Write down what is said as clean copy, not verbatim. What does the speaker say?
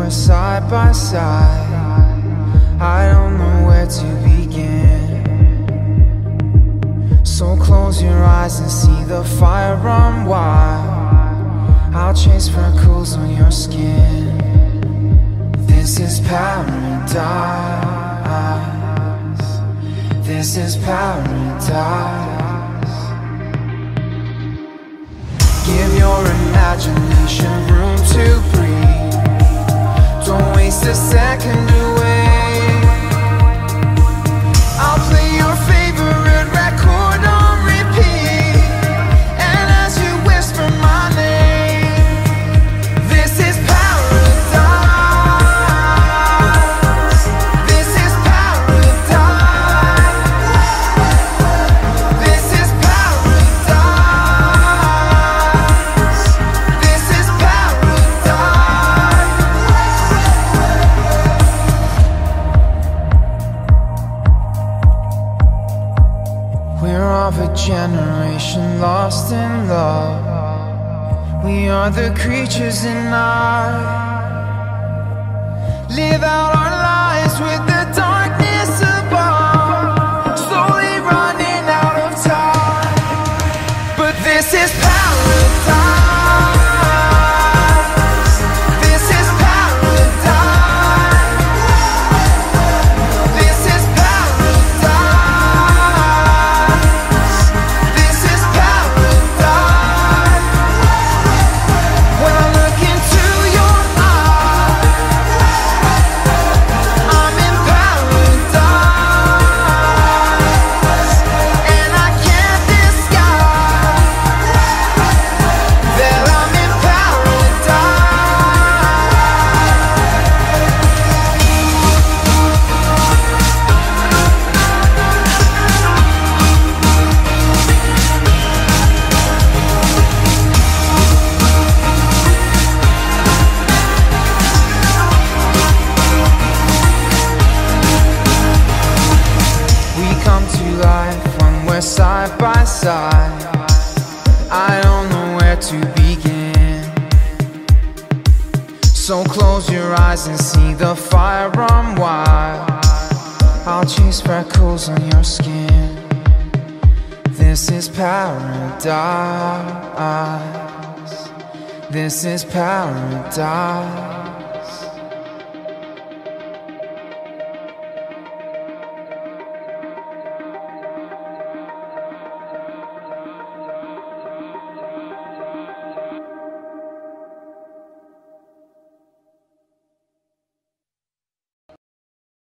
we're side by side, I don't know where to begin. So close your eyes and see the fire run wild. I'll chase freckles on your skin. This is paradise. This is paradise. Give your imagination room to breathe. Don't waste a second away. I'll play your favorite record on repeat, and as you whisper my name, this is paradise. This is paradise. This is paradise. This is paradise. We're of a generation lost in love. We are the creatures in night. Live out our lives with the darkness above, slowly running out of time. But this is paradise. This is paradise. This is paradise. This is paradise. When I look into your eyes, I'm in paradise, and I can't disguise that I'm in We come to life when we're side by side. I don't know where to begin. So close your eyes and see the fire run wild. I'll chase freckles on your skin. This is paradise. This is paradise.